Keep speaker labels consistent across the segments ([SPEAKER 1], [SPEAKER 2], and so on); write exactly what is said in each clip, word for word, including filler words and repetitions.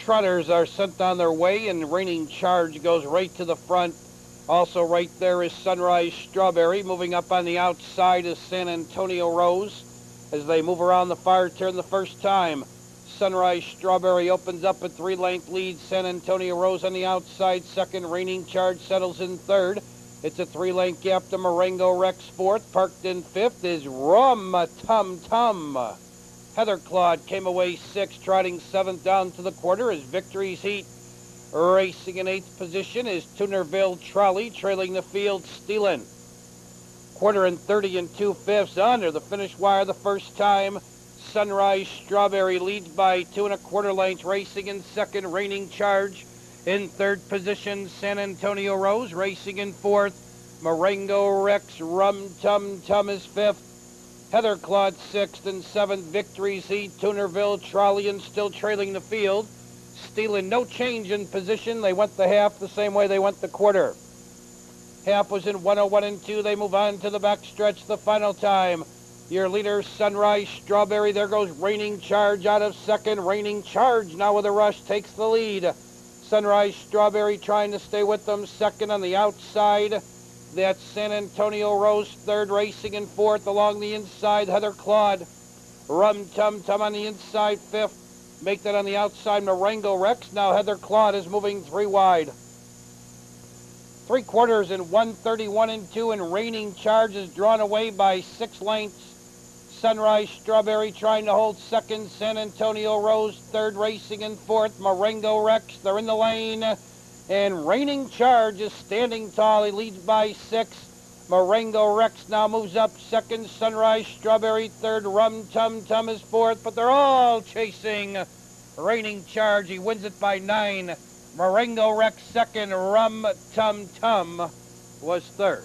[SPEAKER 1] trotters are sent on their way, and Reigning Charge goes right to the front. Also right there is Sunrise Strawberry. Moving up on the outside is San Antonio Rose. As they move around the far turn the first time, Sunrise Strawberry opens up a three-length lead. San Antonio Rose on the outside second. Reigning Charge settles in third. It's a three-length gap to Marengo Rex fourth. Parked in fifth is Rum Tum Tum. Heather Claude came away sixth, trotting seventh down to the quarter as Victory's Heat. Racing in eighth position is Tunerville Trolley, trailing the field Steelin. Quarter and thirty and two-fifths under the finish wire the first time. Sunrise Strawberry leads by two and a quarter lengths. Racing in second, Reigning Charge. In third position, San Antonio Rose. Racing in fourth, Marengo Rex. Rum Tum Tum is fifth. Heather Claude sixth and seventh. Victory's Heat, Tunerville Trolley, and still trailing the field. Steelin, no change in position. They went the half the same way they went the quarter. Half was in one oh one and two. They move on to the back stretch the final time. Your leader, Sunrise Strawberry. There goes Reigning Charge out of second. Reigning Charge now with a rush takes the lead. Sunrise Strawberry trying to stay with them. Second on the outside. That's San Antonio Rose. Third, racing in fourth. Along the inside, Heather Claude. Rum Tum Tum on the inside, fifth. Make that on the outside, Marengo Rex. Now Heather Claude is moving three wide. Three quarters in one thirty-one and two, and Reigning Charge is drawn away by six lengths. Sunrise Strawberry trying to hold second. San Antonio Rose third, racing in fourth. Marengo Rex, they're in the lane. And Reigning Charge is standing tall. He leads by six. Marengo Rex now moves up second. Sunrise Strawberry third. Rum Tum Tum is fourth. But they're all chasing Reigning Charge. He wins it by nine. Marengo Rex second. Rum Tum Tum was third.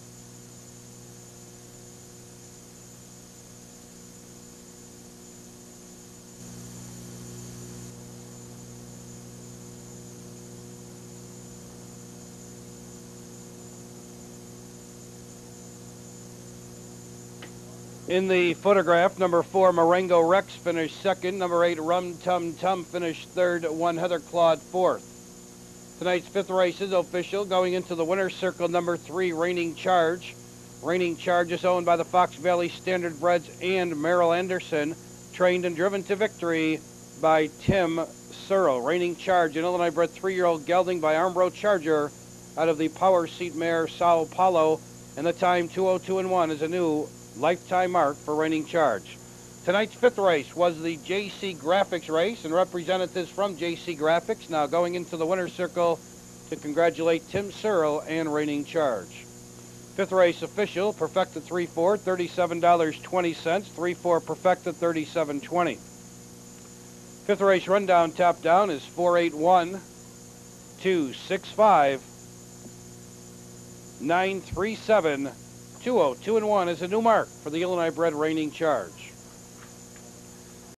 [SPEAKER 1] In the photograph, number four, Marengo Rex finished second. Number eight, Rum Tum Tum finished third. One, Heather Claude fourth. Tonight's fifth race is official. Going into the winner's circle, number three, Reigning Charge. Reigning Charge is owned by the Fox Valley Standardbreds and Merrill Anderson. Trained and driven to victory by Tim Searle. Reigning Charge, an Illinois bred three-year-old gelding by Armbro Charger out of the Power Seat mare Sao Paulo. And the time two oh two and one is a new lifetime mark for Reigning Charge. Tonight's fifth race was the J C Graphics race, and representatives from J C Graphics now going into the winner's circle to congratulate Tim Searle and Reigning Charge. Fifth race official, Perfecta three four, thirty-seven dollars and twenty cents. three four Perfecta, thirty-seven twenty. Fifth race rundown top down is four eight one, two six five, nine three seven. two oh two and one is a new mark for the Illinois bred Reigning Charge.